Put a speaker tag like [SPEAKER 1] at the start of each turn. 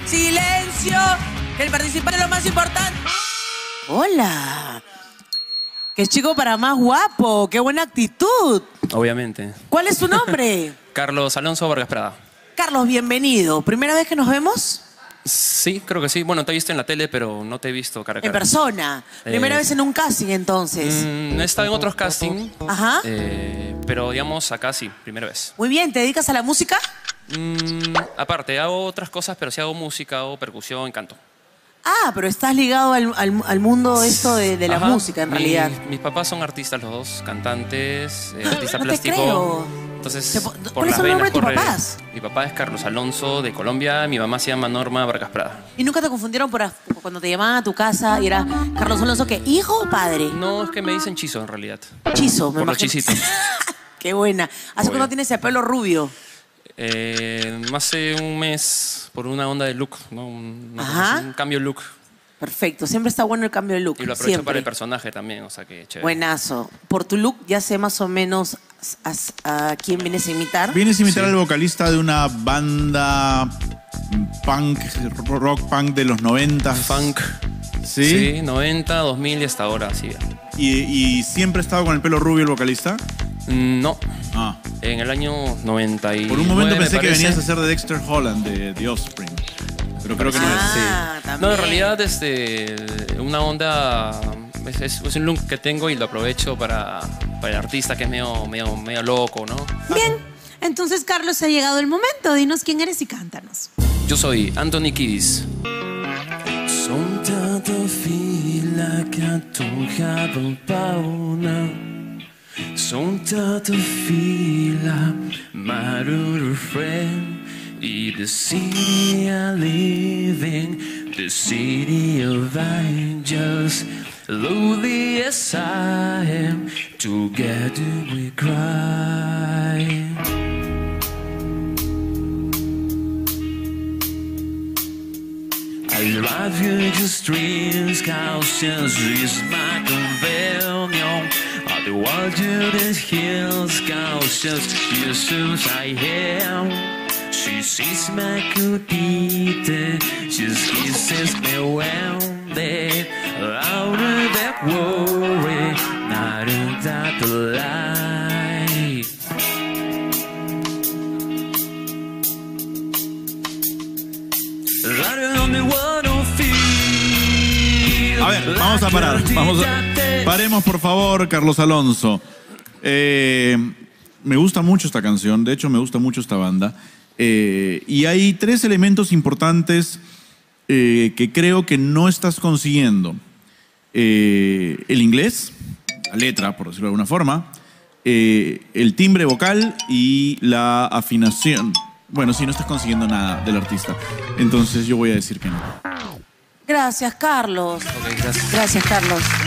[SPEAKER 1] ¡Silencio! Que el participante es lo más importante. Hola. ¡Qué chico para más guapo! ¡Qué buena actitud!
[SPEAKER 2] Obviamente.
[SPEAKER 1] ¿Cuál es su nombre?
[SPEAKER 2] Carlos Alonso Vargas Prada.
[SPEAKER 1] Carlos, bienvenido. ¿Primera vez que nos vemos?
[SPEAKER 2] Sí, creo que sí. Bueno, te he visto en la tele, pero no te he visto cara a cara.
[SPEAKER 1] En persona. Primera vez en un casting, entonces.
[SPEAKER 2] He estado en otros castings.
[SPEAKER 1] Ajá.
[SPEAKER 2] Pero digamos, acá sí, primera vez.
[SPEAKER 1] Muy bien, ¿te dedicas a la música?
[SPEAKER 2] Aparte, hago otras cosas, pero sí hago música, hago percusión, canto.
[SPEAKER 1] Ah, pero estás ligado al mundo esto de la
[SPEAKER 2] Ajá.
[SPEAKER 1] música, en realidad.
[SPEAKER 2] Mis papás son artistas los dos, cantantes, artista
[SPEAKER 1] No te
[SPEAKER 2] plástico.
[SPEAKER 1] creo.
[SPEAKER 2] Entonces,
[SPEAKER 1] ¿Cuál es el nombre de tus papás?
[SPEAKER 2] Mi papá es Carlos Alonso de Colombia, mi mamá se llama Norma Vargas Prada.
[SPEAKER 1] ¿Y nunca te confundieron cuando te llamaban a tu casa y era Carlos Alonso, qué, hijo o padre?
[SPEAKER 2] No, es que me dicen Chizo en realidad.
[SPEAKER 1] Chizo, me
[SPEAKER 2] Por los
[SPEAKER 1] imagino.
[SPEAKER 2] chisitos.
[SPEAKER 1] Qué buena. ¿Hace
[SPEAKER 2] Bueno.
[SPEAKER 1] cuánto tienes ese pelo rubio?
[SPEAKER 2] Hace un mes por una onda de look, ¿no?
[SPEAKER 1] Ajá.
[SPEAKER 2] Un cambio de look.
[SPEAKER 1] Perfecto, siempre está bueno el cambio de look.
[SPEAKER 2] Y lo aprovecho
[SPEAKER 1] siempre.
[SPEAKER 2] para el personaje también, o sea que chévere.
[SPEAKER 1] Buenazo. Por tu look ya sé más o menos a quién vienes a imitar.
[SPEAKER 3] Vienes a imitar al vocalista de una banda punk, rock punk de los 90.
[SPEAKER 2] Funk.
[SPEAKER 3] ¿Sí?
[SPEAKER 2] Sí, 90, 2000 y hasta ahora, sí.
[SPEAKER 3] ¿Y siempre ha estado con el pelo rubio el vocalista?
[SPEAKER 2] No.
[SPEAKER 3] Ah.
[SPEAKER 2] En el año 99.
[SPEAKER 3] Por un momento pensé que
[SPEAKER 2] parece.
[SPEAKER 3] venías a ser de Dexter Holland, de The Offspring. Pero creo que no es.
[SPEAKER 1] También.
[SPEAKER 2] No, en realidad una onda es un look que tengo y lo aprovecho para el artista que es medio loco, ¿no?
[SPEAKER 4] Bien, entonces Carlos, ha llegado el momento. Dinos quién eres y cántanos.
[SPEAKER 2] Yo soy Anthony Kiedis. Som tanta fila que tocaba pauna. Som tanta fila, my friend. I the city I live in, the city of angels. Lonely as I am, together we cry. I love you, just dreams, cautions is my companion. I the world to the hills, cautions, yes, I am. She sees my cutita, she kisses me when they out of that worry, not in that light.
[SPEAKER 3] A ver, vamos a parar. Paremos, por favor, Carlos Alonso. Me gusta mucho esta canción, de hecho me gusta mucho esta banda. Y hay tres elementos importantes que creo que no estás consiguiendo. El inglés, la letra, por decirlo de alguna forma, el timbre vocal y la afinación. Bueno, sí, no estás consiguiendo nada del artista. Entonces yo voy a decir que no.
[SPEAKER 1] Gracias, Carlos.
[SPEAKER 2] Ok, gracias.
[SPEAKER 1] Gracias, Carlos.